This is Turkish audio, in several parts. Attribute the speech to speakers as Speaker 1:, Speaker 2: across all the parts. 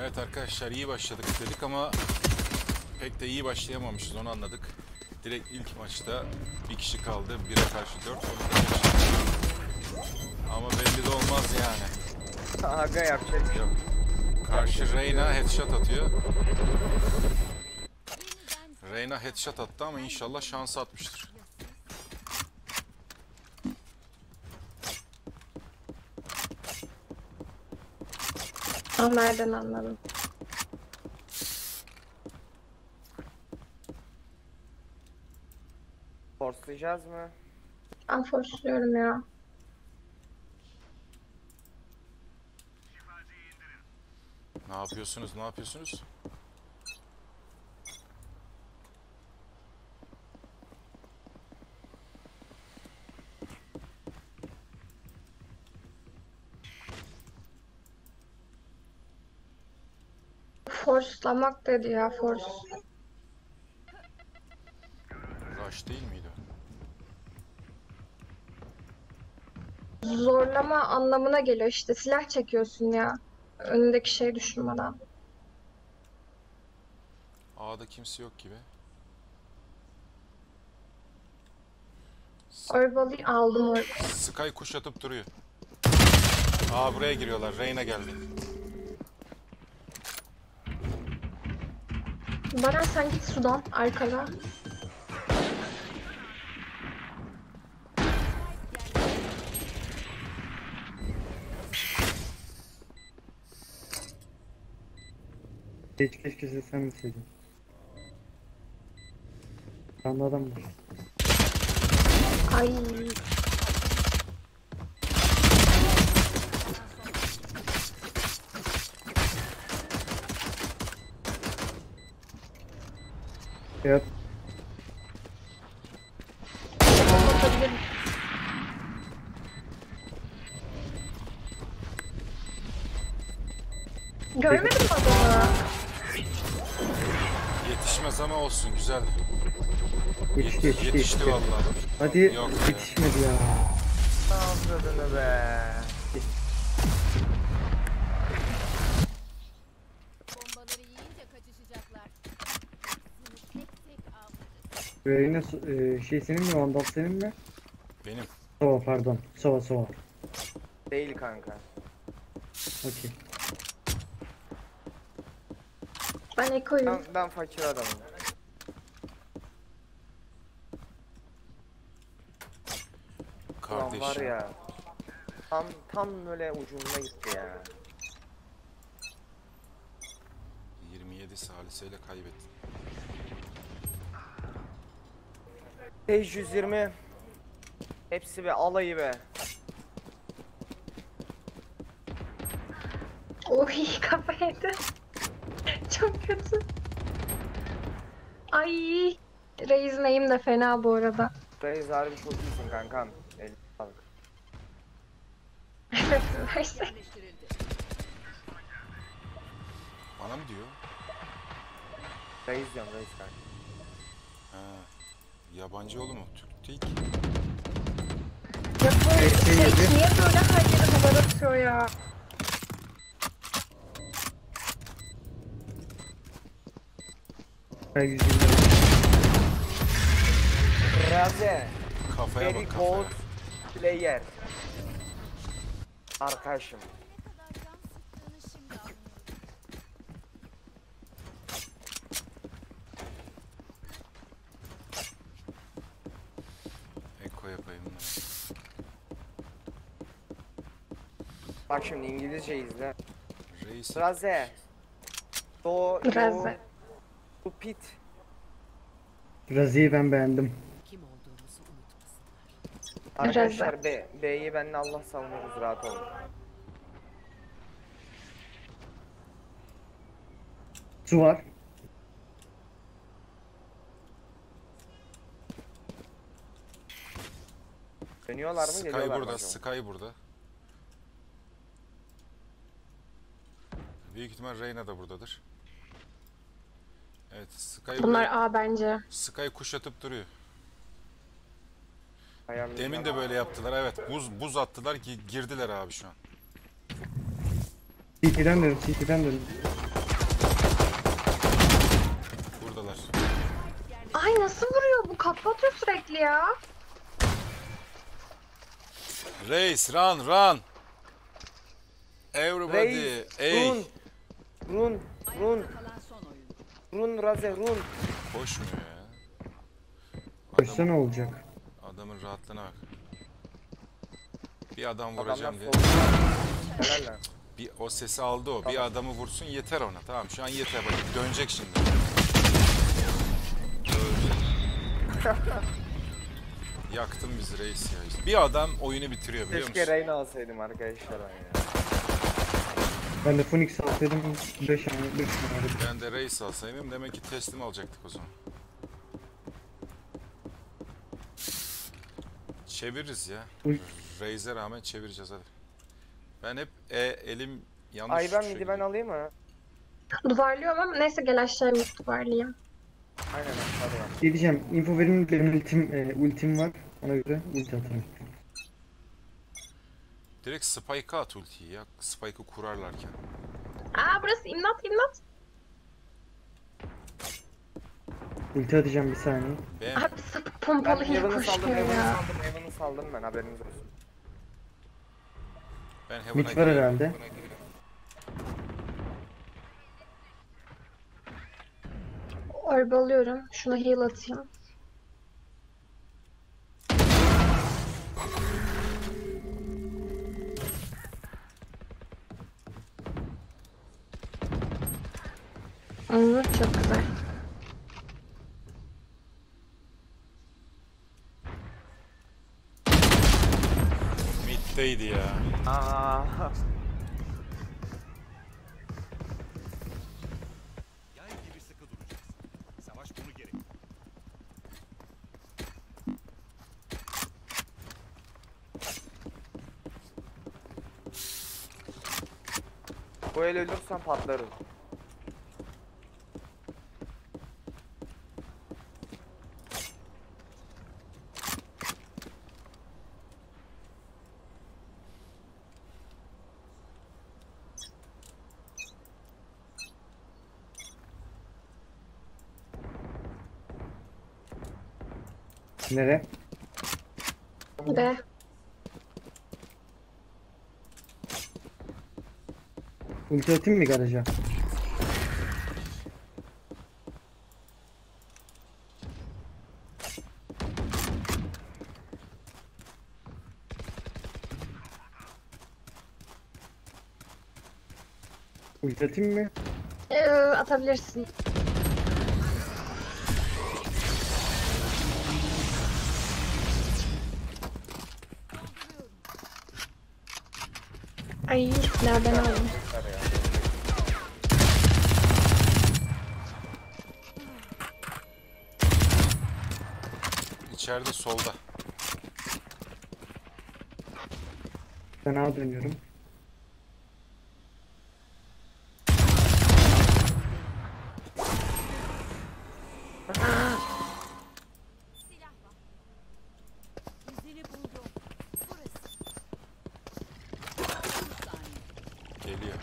Speaker 1: Evet arkadaşlar, iyi başladık dedik ama pek de iyi başlayamamışız, onu anladık. Direkt ilk maçta bir kişi kaldı. 1'e karşı 4. Ama belli de olmaz yani.
Speaker 2: Aga yapacak bir şey yok.
Speaker 1: Karşı Reyna headshot atıyor. Reyna headshot attı ama inşallah şansı atmıştır.
Speaker 3: Nereden anladım?
Speaker 2: Forcelayacağız mı?
Speaker 3: Ben forçluyorum ya.
Speaker 1: Ne yapıyorsunuz? Ne yapıyorsunuz?
Speaker 3: Forçlamak dedi ya, force.
Speaker 1: Rush değil miydi?
Speaker 3: Zorlama anlamına geliyor işte. Silah çekiyorsun ya. Önündeki şey düşünmeden.
Speaker 1: A'da kimse yok gibi.
Speaker 3: Orbalıyı aldım orada.
Speaker 1: Sky kuş atıp duruyor. Aa, buraya giriyorlar. Reyna geldi.
Speaker 3: Baran sen git sudan arkada.
Speaker 4: Keşke sen misin? Sanda adam var.
Speaker 3: Ay.
Speaker 4: Evet.
Speaker 3: Atabilirim. Görmedin mi adamı?
Speaker 1: Yetişmez ama olsun, güzel.
Speaker 4: Yetişti.
Speaker 1: Yetişti vallahi.
Speaker 4: Hadi
Speaker 1: Yok ya.
Speaker 4: yetişmedi ya.
Speaker 2: Ne yapıyordun be?
Speaker 5: Bombaları yiyince kaçışacaklar. Seni tek tek avlarız.
Speaker 4: Yine şey senin mi? Vandal senin mi?
Speaker 1: Benim.
Speaker 4: Sova pardon. Sova.
Speaker 2: Değil kanka.
Speaker 4: Okey.
Speaker 3: Ben ekoyum.
Speaker 2: Ben fakir adamım. Ulan var
Speaker 1: Kardeşim.
Speaker 2: ya. Tam böyle ucunda gitti ya.
Speaker 1: 27 saliseyle kaybettin.
Speaker 2: 520. Hepsi be, alayı be.
Speaker 3: Oy, kafa yedi. Çok kötü. Ay. Reis neyim de fena bu arada.
Speaker 2: Reis harbi çok iyisin kankam. Eline sağlık.
Speaker 3: Evet, neyse.
Speaker 1: Bana mı diyor?
Speaker 2: Reis diyorum, reis kanka.
Speaker 1: Ha. Yabancı oğlu mu? Türk değil ki.
Speaker 3: Ya bu şey niye böyle her yere haber atıyor ya?
Speaker 4: Ben 120.
Speaker 2: Raze.
Speaker 1: Kafaya
Speaker 2: Very
Speaker 1: bak, kafaya.
Speaker 2: cold player. Arkadaşım.
Speaker 5: Ne kadar can sıktığını şimdi anlıyorum.
Speaker 1: Eko yapayım bunları.
Speaker 2: Bak şimdi İngilizce izle.
Speaker 1: Reis.
Speaker 2: Raze. Do
Speaker 3: Raze.
Speaker 2: Stupid.
Speaker 4: Razi'yi ben beğendim.
Speaker 5: Kim olduğumuzu unutmasınlar.
Speaker 2: Arkadaşlar B'yi benle Allah savunuyoruz, rahat olun.
Speaker 4: Su var.
Speaker 2: Dönüyorlar mı,
Speaker 1: Sky
Speaker 2: geliyorlar mı
Speaker 1: burada,
Speaker 2: acaba?
Speaker 1: Sky burada. Büyük ihtimal Reyna da buradadır. Evet, Sky
Speaker 3: Bunlar
Speaker 1: burada.
Speaker 3: A bence.
Speaker 1: Sky kuş atıp duruyor.
Speaker 2: Ayarlayacağım.
Speaker 1: Demin de böyle yaptılar, evet. Buz attılar ki girdiler abi şu an.
Speaker 4: CT'den dön, CT'den dön.
Speaker 1: Buradalar.
Speaker 3: Ay nasıl vuruyor bu? Kapatıyor sürekli ya.
Speaker 1: Reis run run. Everybody.
Speaker 2: Reis,
Speaker 1: Ey.
Speaker 2: Run.
Speaker 5: Kalan son oyun.
Speaker 2: Run Raze run.
Speaker 1: Koşmuyor ya.
Speaker 4: Koşsa ne olacak?
Speaker 1: Adamın rahatlığına bak. Bir adam
Speaker 2: Adamlar
Speaker 1: vuracağım diye.
Speaker 2: solda. Helal lan.
Speaker 1: Bir o sesi aldı o. Bir
Speaker 2: Tamam.
Speaker 1: adamı vursun yeter ona. Tamam şu an yeter. Bak dönecek şimdi. Öldü. Yaktın bizi reis ya. İşte. Bir adam oyunu bitiriyor biliyor
Speaker 2: Keşke
Speaker 1: musun?
Speaker 2: Reyna alsaydım arkadaşlar ben ya.
Speaker 4: Ben de Phoenix alsaydım 5 tane, 5 tane.
Speaker 1: Ben de reis alsaydım demek ki teslim alacaktık o zaman. Çeviririz ya.
Speaker 4: Uy.
Speaker 1: Reis'e rağmen çevireceğiz hadi. Ben hep elim yanlış
Speaker 2: Ay ben
Speaker 1: tuşa
Speaker 2: midi ben
Speaker 1: gidiyor.
Speaker 2: alayım mı?
Speaker 3: Duvarlıyorum ama neyse gel aşağıya mid duvarlayayım.
Speaker 2: Aynen hadi ben.
Speaker 4: Şey diyeceğim, info verin benim ultim var. Ona göre ulti atarım.
Speaker 1: Direkt spike'a at ultiyi ya. Spike'ı kurarlarken.
Speaker 3: Aa burası imdat.
Speaker 4: Ulti atacağım bir saniye.
Speaker 1: Ben
Speaker 3: Abi sapık
Speaker 2: Ben
Speaker 3: pompalı hile
Speaker 2: Heaven'ı saldım,
Speaker 3: koşuyor ya.
Speaker 2: Heaven'ı saldım ben haberiniz olsun.
Speaker 1: Heaven'a
Speaker 4: Mid var
Speaker 1: gidiyorum.
Speaker 4: herhalde.
Speaker 3: Orba alıyorum. Şuna heal atayım. Çok güzel.
Speaker 1: Mid'deydi ya.
Speaker 2: Aa.
Speaker 6: Yay gibi sıkı duracaksın. Savaş bunu gerek.
Speaker 2: Bu el ölürsen patlarım.
Speaker 4: Nere?
Speaker 3: Ve
Speaker 4: Ulti atayım mı garaja? Ulti atayım mı?
Speaker 3: atabilirsin. Ay nereden aldım?
Speaker 2: Yeter ya.
Speaker 1: İçeride solda.
Speaker 4: Ben A dönüyorum.
Speaker 5: Silah var. İzini buldum. Burası. 30 saniye.
Speaker 1: Geliyor.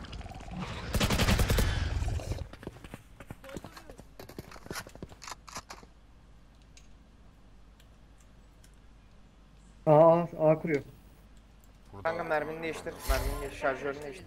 Speaker 4: A kuruyor.
Speaker 1: Burada.
Speaker 2: Kanka mermini değiştir. Mermini değiştir. Şarjörünü değiştir.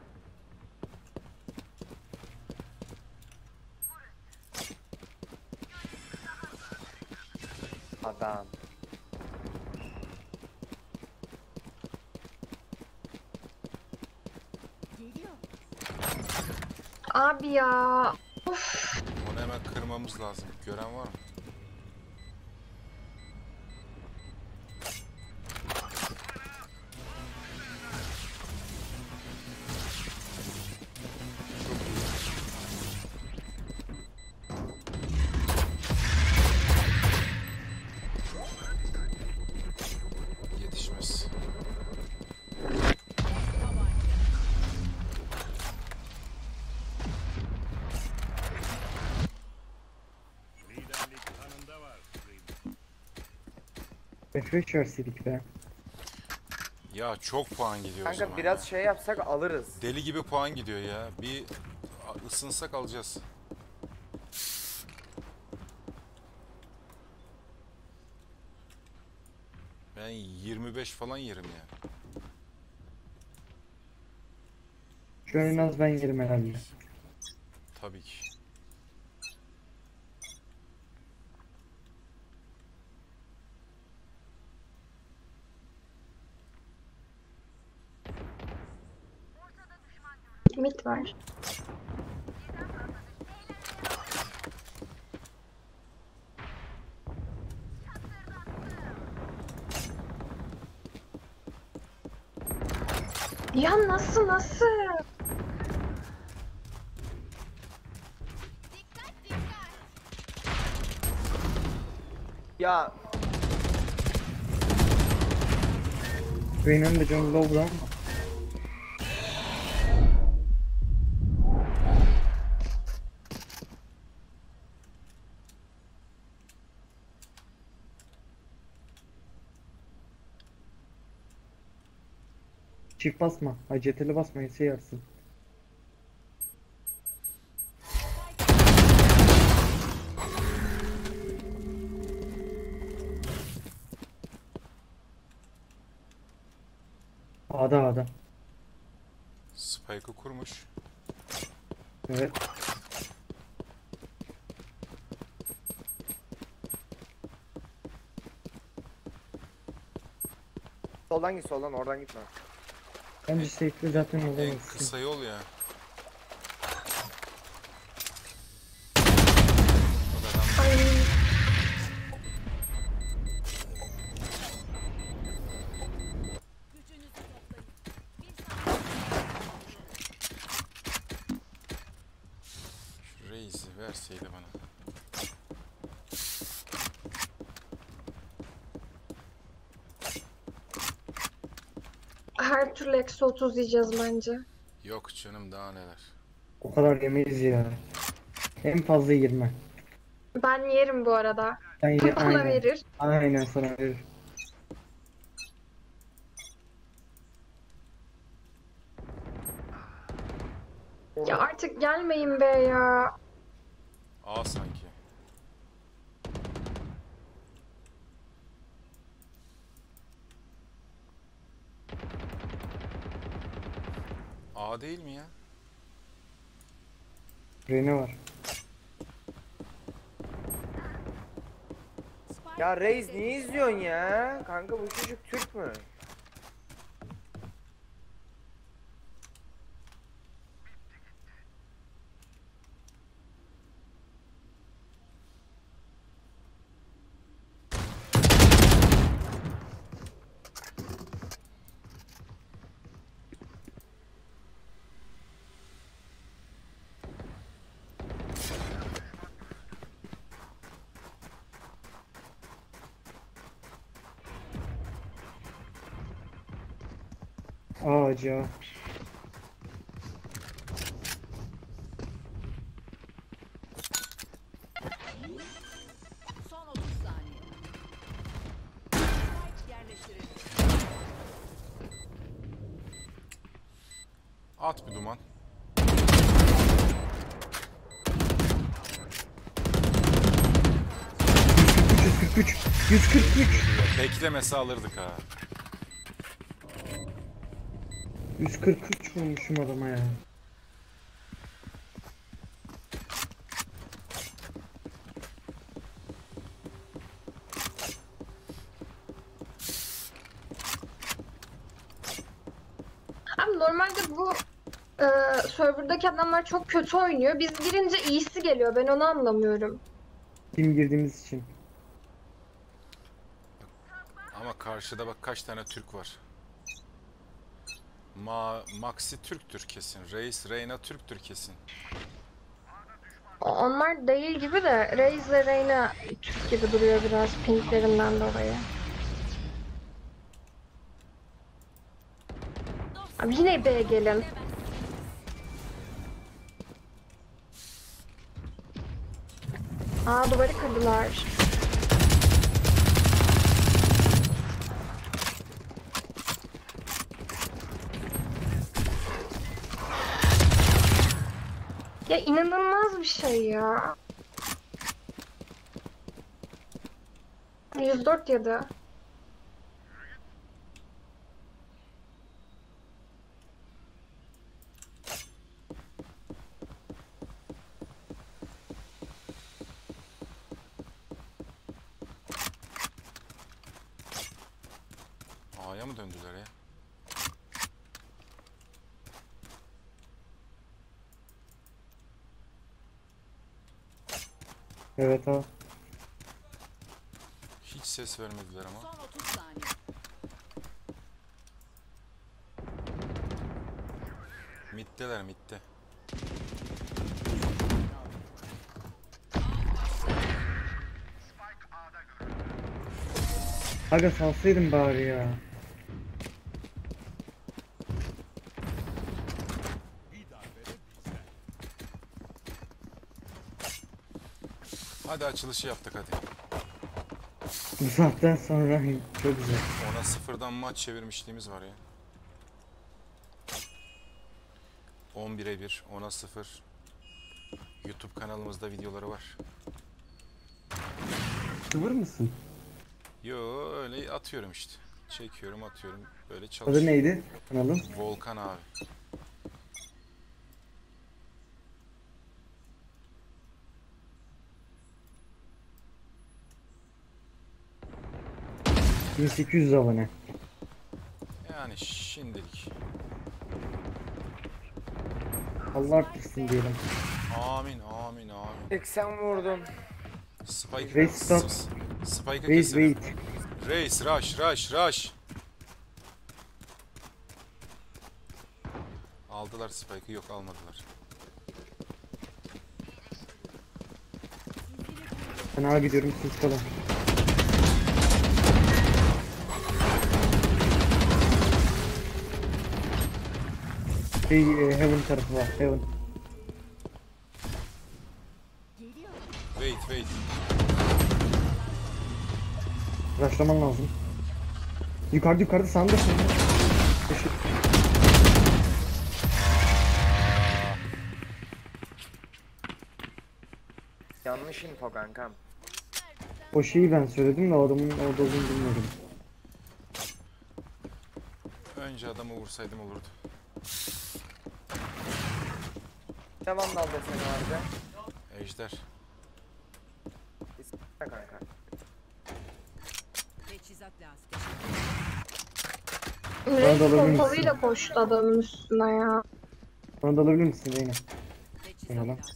Speaker 2: Adam.
Speaker 5: Geliyor.
Speaker 3: Abi ya.
Speaker 1: Onu hemen kırmamız lazım. Gören var mı? Yetişmez.
Speaker 6: Liderlik kanında var.
Speaker 4: Refresh verseydik be.
Speaker 1: Ya çok puan gidiyor o zaman
Speaker 2: Kanka biraz
Speaker 1: ya.
Speaker 2: şey yapsak alırız.
Speaker 1: Deli gibi puan gidiyor ya. Bir ısınsak alacağız. Ben 25 falan yerim ya.
Speaker 4: Şu an en az ben yerim herhalde.
Speaker 1: Tabii ki.
Speaker 3: Mit var. Ya nasıl?
Speaker 2: Ya
Speaker 4: Reyna'nın da canı low'da ama. Çift basma. Aceteli basma. Ese yarsın. A'da.
Speaker 1: Spike'ı kurmuş.
Speaker 4: Evet.
Speaker 2: soldan git, soldan, oradan gitme.
Speaker 4: Bence safe'li zaten
Speaker 1: En
Speaker 4: olamaz.
Speaker 1: kısa yol ya.
Speaker 3: Ay.
Speaker 5: Gücünüzü toplayın. Bir saniye.
Speaker 1: Şu Reis'i verseydi bana.
Speaker 3: Her türlü eksi 30 yiyeceğiz bence.
Speaker 1: Yok canım, daha neler.
Speaker 4: O kadar yemeyiz ya. En fazla 20.
Speaker 3: Ben yerim bu arada.
Speaker 4: Ben ye
Speaker 3: Bana
Speaker 4: aynen.
Speaker 3: verir.
Speaker 4: Aynen sana verir.
Speaker 3: Ya artık gelmeyin be ya.
Speaker 1: A sanki. A değil mi ya?
Speaker 4: Reyna var.
Speaker 5: Spike
Speaker 2: Ya Reis niye izliyorsun ya? Kanka bu çocuk Türk mü?
Speaker 4: Ağaca.
Speaker 5: son 30 saniye. Spike yerleştirildi.
Speaker 1: At bir duman.
Speaker 4: %143. 143.
Speaker 1: Beklemese alırdık ha.
Speaker 4: 143 vurmuşum adama ya.
Speaker 3: Abi normalde bu serverdaki adamlar çok kötü oynuyor. Biz girince iyisi geliyor. Ben onu anlamıyorum.
Speaker 4: Kim girdiğimiz için.
Speaker 1: Ama karşıda bak kaç tane Türk var. Maxi Türktür kesin. Reis, Reyna Türktür kesin.
Speaker 3: Onlar değil gibi de Raze ile Reyna Türk gibi duruyor biraz pinklerinden dolayı. Abi yine B'ye gelin. Aa, duvarı kırdılar. Ya inanılmaz bir şey ya. 104 yedi.
Speaker 1: A'ya mı döndüler ya?
Speaker 4: Evet abi.
Speaker 1: Hiç ses vermediler ama.
Speaker 5: Son 30 saniye.
Speaker 1: Middeler midde.
Speaker 4: Aga salsaydın bari ya.
Speaker 6: Bir darbe de bizden.
Speaker 1: Hadi açılışı yaptık hadi.
Speaker 4: Bu saatten sonra çok güzel.
Speaker 1: Ona sıfırdan maç çevirmişliğimiz var ya. 11'e 1, 10'a 0. YouTube kanalımızda videoları var.
Speaker 4: Sıvır mısın?
Speaker 1: Yo öyle atıyorum işte. Çekiyorum atıyorum böyle
Speaker 4: Adı
Speaker 1: çalışıyorum.
Speaker 4: neydi kanalın?
Speaker 1: Volkan abi.
Speaker 4: ...1800 abone.
Speaker 1: Yani şimdilik.
Speaker 4: Allah arttırsın diyelim.
Speaker 1: Amin amin amin.
Speaker 2: 80 vurdum.
Speaker 1: Spike
Speaker 4: Reis stop.
Speaker 1: Spike'ı
Speaker 4: Wait
Speaker 1: keselim.
Speaker 4: wait.
Speaker 1: Reis rush. Aldılar Spike'ı yok almadılar.
Speaker 4: Ben ağa gidiyorum siz kalın. Heaven tarafı var. Heaven.
Speaker 1: Wait.
Speaker 4: Rushlaman lazım. Yukarıda sağında.
Speaker 2: Yanlış info kankam.
Speaker 4: O şeyi ben söyledim de o adamın orada olduğunu bilmiyordum.
Speaker 1: Önce adamı vursaydım olurdu.
Speaker 2: Devam dal deseni vardı.
Speaker 1: Ejder.
Speaker 2: İsmi kanka.
Speaker 5: Teçhizat lazım.
Speaker 3: Reis
Speaker 4: da alabilir misin?
Speaker 3: pompalıyla koştu adamın üstüne ya.
Speaker 4: Bana da alabilir misin Reyna?
Speaker 5: Teçhizat
Speaker 4: Eyvallah.
Speaker 5: lazım.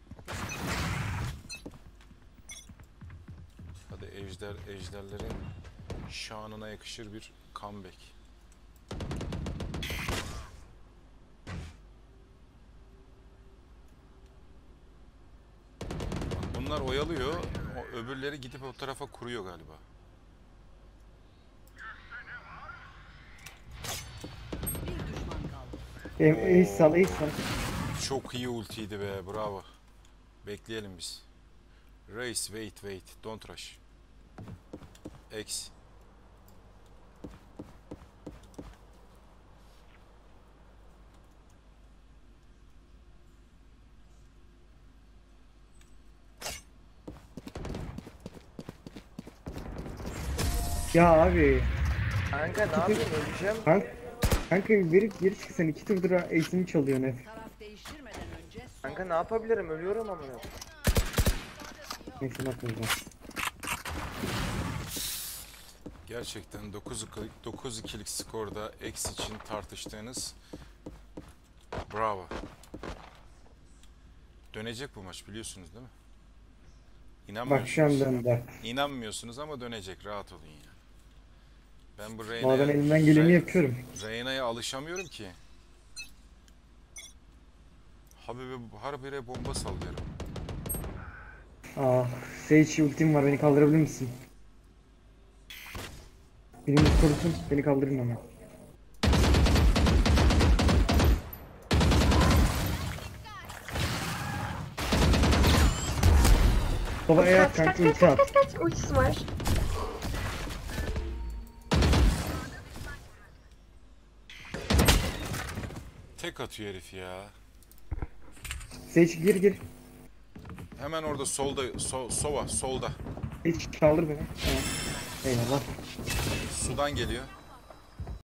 Speaker 1: Hadi ejderlerin şanına yakışır bir comeback. Bunlar oyalıyor. O öbürleri gidip o tarafa kuruyor galiba.
Speaker 5: Bir düşman kaldı.
Speaker 4: Ace sal.
Speaker 1: Çok iyi ultiydi be, bravo. Bekleyelim biz. Race, wait. Don't rush. X.
Speaker 4: Ya abi.
Speaker 2: Kanka ne yapayım öleceğim.
Speaker 4: Kanka verip geri çıksan 2 turdur ace'imi çalıyorsun hep.
Speaker 5: Taraf değiştirmeden önce son
Speaker 2: Kanka ne yapabilirim ölüyorum amına.
Speaker 4: Neyse bakmayacağım.
Speaker 1: Gerçekten 9-2'lik skorda X için tartıştığınız bravo. Dönecek bu maç biliyorsunuz değil mi?
Speaker 4: Bak şu an
Speaker 1: İnanmıyorsunuz.
Speaker 4: döndü.
Speaker 1: İnanmıyorsunuz ama dönecek, rahat olun ya. Ben bu
Speaker 4: Valla ben elimden geleni yapıyorum.
Speaker 1: Reyna'ya alışamıyorum ki. Habire bomba sallıyorum.
Speaker 4: Ah, Sage ultim var, beni kaldırabilir misin? Birimiz korusun, beni kaldırın ama. Baba eğer kanka ulti at.
Speaker 3: Kaç ultisi var.
Speaker 1: Tek atıyor herif ya.
Speaker 4: Sage gir.
Speaker 1: Hemen orada solda, solda.
Speaker 4: Sage kaldır beni. Tamam. Eyvallah.
Speaker 1: Sudan geliyor.